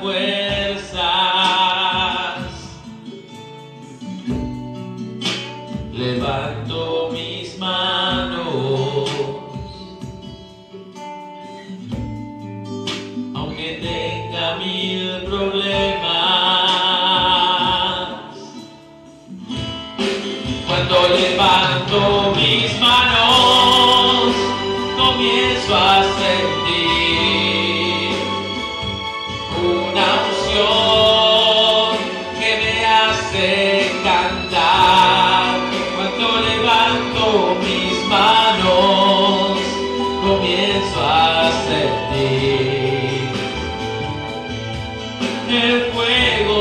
fuerzas, levanto mis manos, aunque tenga mil problemas. Cuando levanto mis manos, comienzo a sentir una unción que me hace cantar. Cuando levanto mis manos, comienzo a sentir el fuego.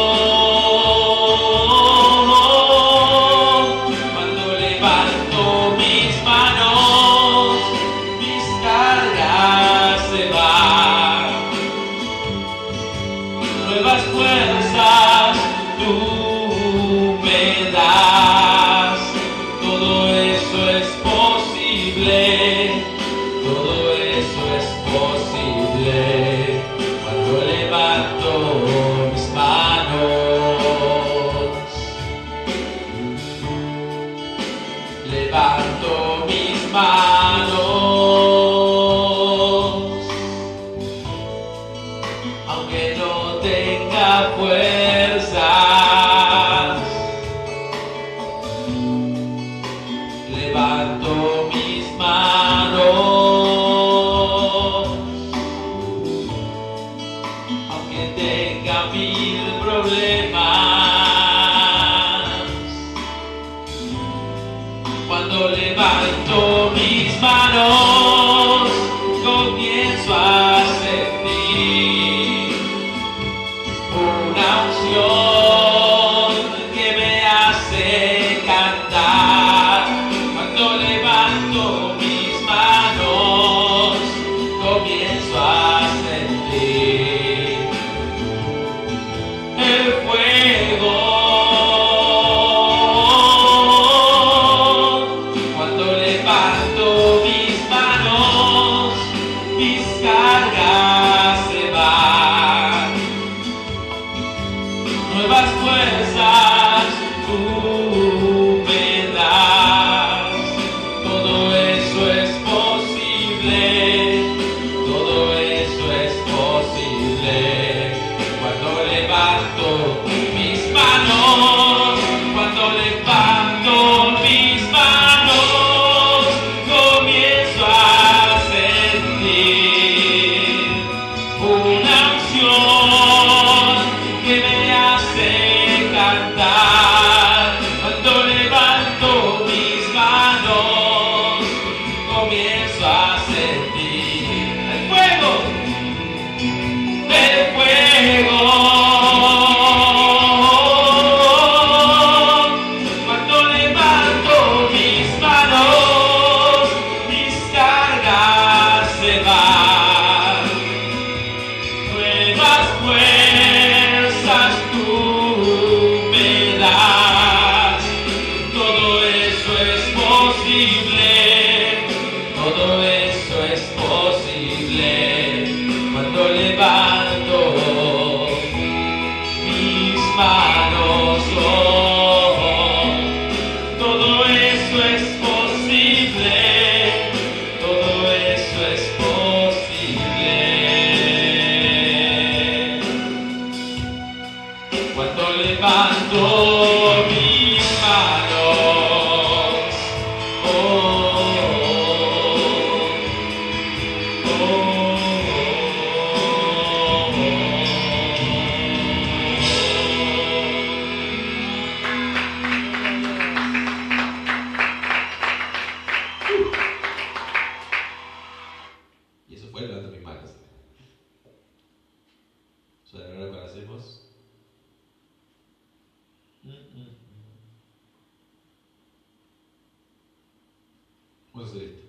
Cuando levanto mis manos, mis cargas se van. Nuevas fuerzas tú me das. Todo eso es posible. Todo eso es posible. Cuando levanto mis manos, levanto mis manos, aunque no tenga fuerzas. Levanto mis manos, aunque tenga mil problemas. Cuando levanto mis manos, comienzo a sentir una unción que me hace cantar. Cuando levanto mis manos, comienzo a sentir el fuego. Cuando levanto mis manos, mis cargas se van. Nuevas fuerzas tú me das. Todo eso es posible. Todo eso es posible. Cuando levanto mis manos, cuando levanto mis manos, comienzo a sentir una unción que me hace cantar. Cuando levanto mis manos, comienzo a sentir el fuego, el fuego. Cuando levanto mis manos, mis cargas se van. Nuevas fuerzas tú me das. Todo eso es posible. Todo eso es posible. Cuando levanto mis manos, oh, todo eso es posible. Todo eso es posible. Cuando levanto mis manos, oh, oh, oh, y eso fue levanto mis manos. ¿Suena lo que hacemos? Vamos a hacer esto.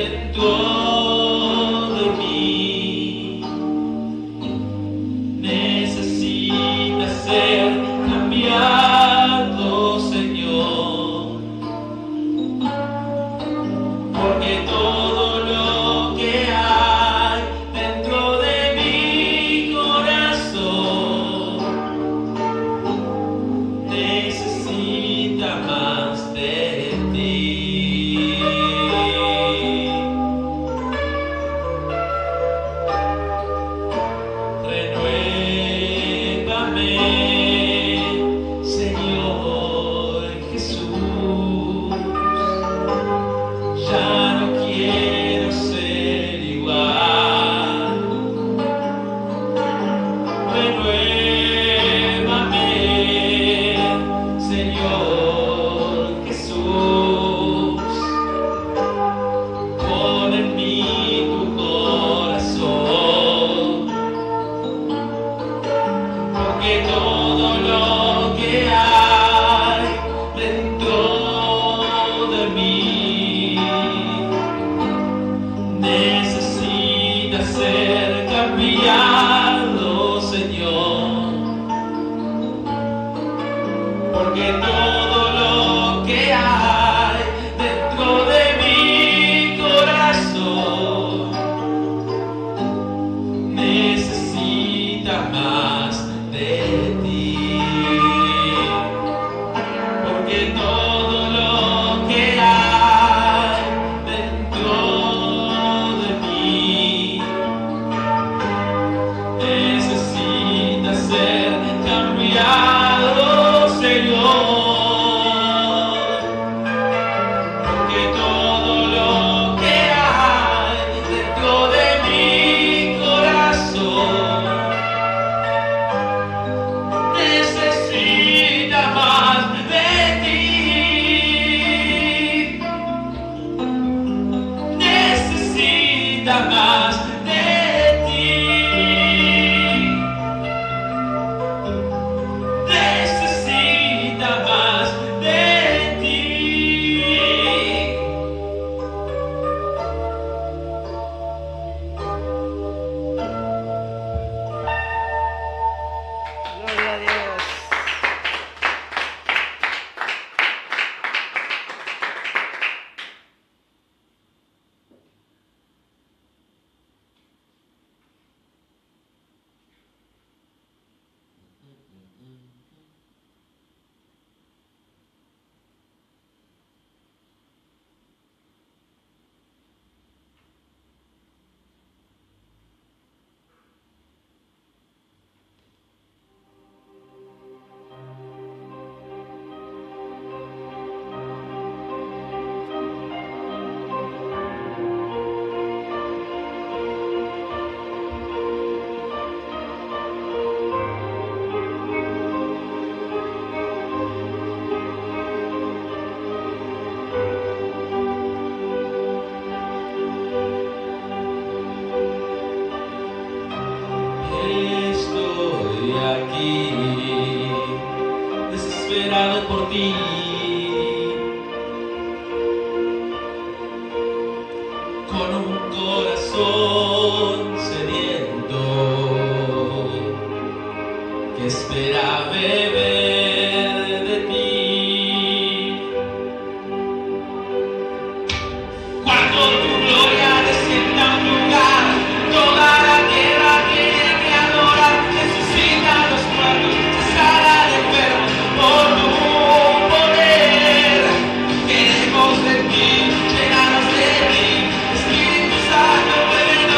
Queremos de ti, llenados de ti, Espíritu Santo, ven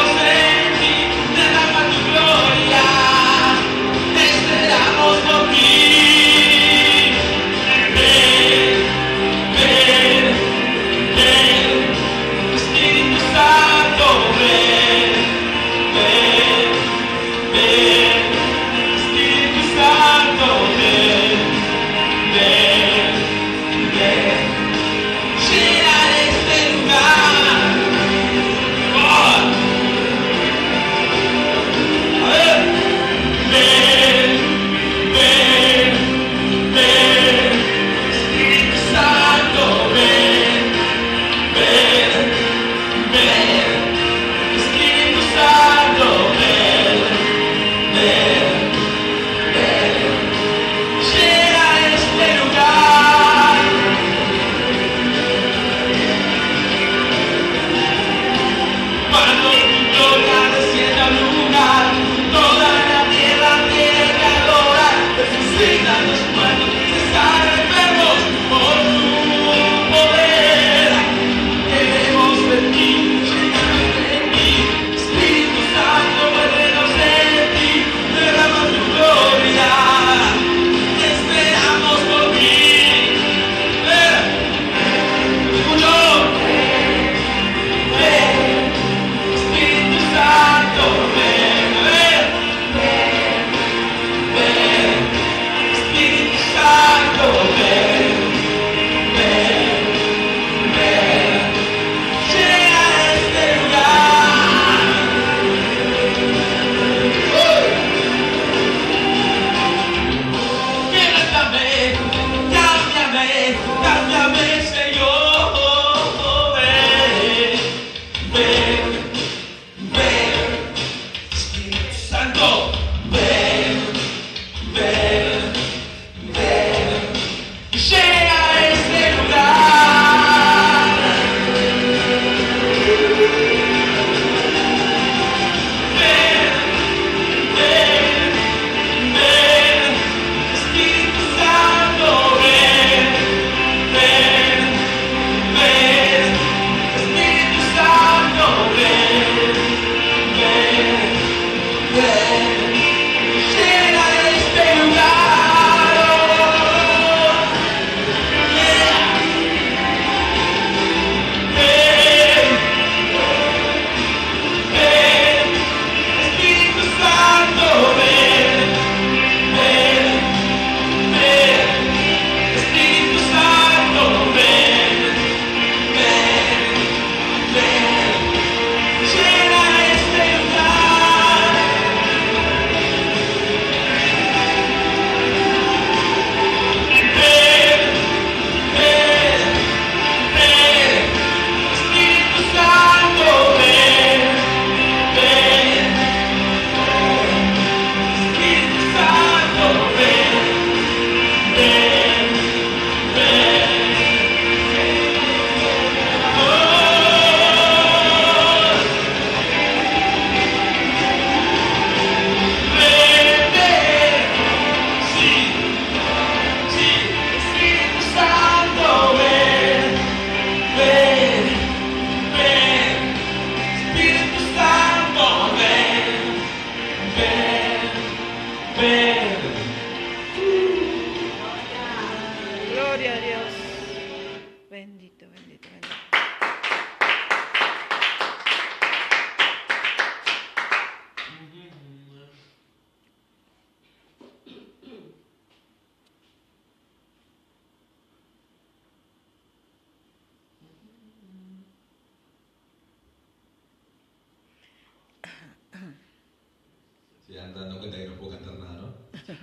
ya dando cuenta que no puedo cantar nada, ¿no?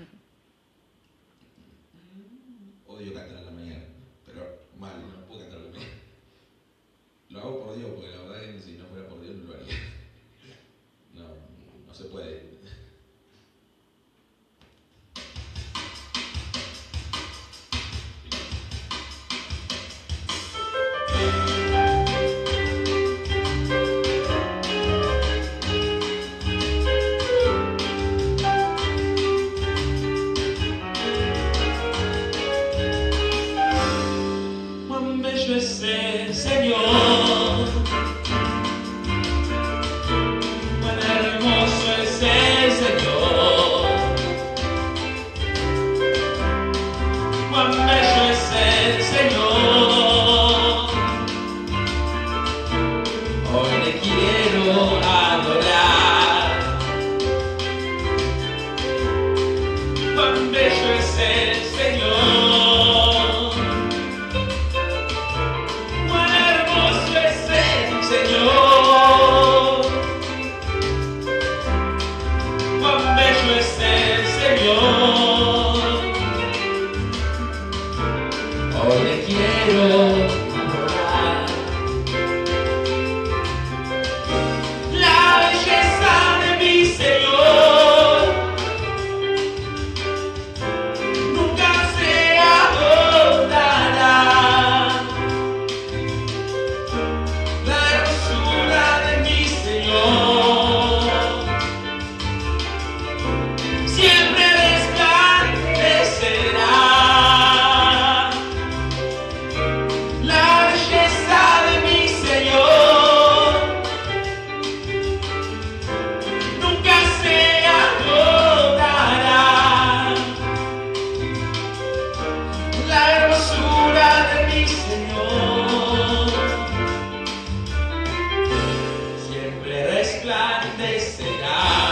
Odio cantar en la mañana, pero mal, no puedo cantar en la mañana. Lo hago por Dios, porque la verdad es que si no fuera por Dios no lo haría. No se puede. Cuán bello es el Señor, cuán hermoso es el Señor, cuán bello es el Señor. Hoy le quiero adorar. Cuán bello es el Señor, cuán hermoso es el Señor, cuán bello es el Señor. Hoy le quiero adorar. La belleza de mi Señor nunca se agotará. La hermosura de mi Señor siempre resplandecerá. La belleza de mi Señor nunca se agotará. La hermosura de mi Señor siempre resplandecerá.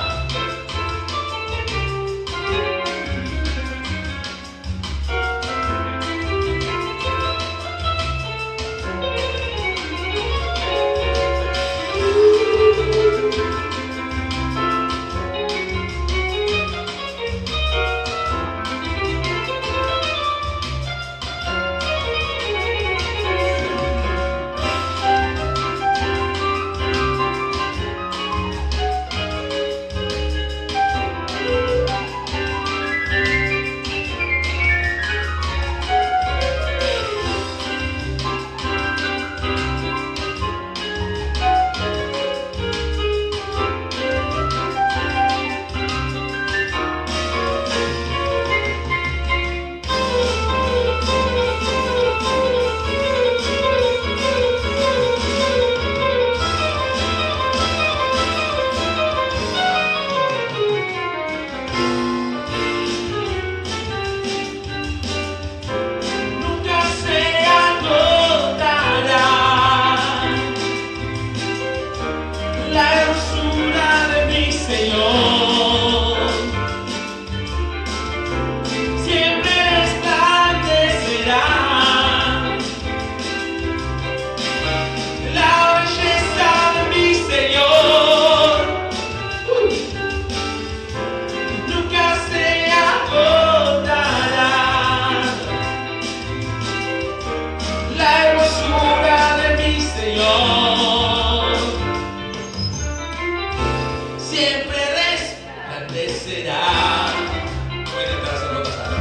Nunca se agotará. La hermosura de mi Señor siempre resplandecerá. La belleza de mi Señor nunca se agotará. La hermosura de mi Señor siempre resplandecerá. Voy a intentar hacerlo pasar.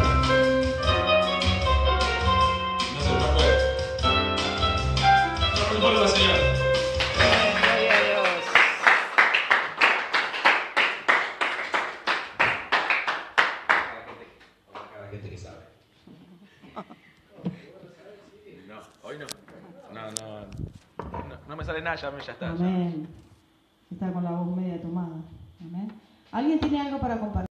No se me puede. No me vuelvo a enseñar. Gloria a Dios. Para la gente que sabe. No, hoy no. No me sale nada, ya está. Amén. Está con la voz media tomada. Amén. ¿Alguien tiene algo para compartir?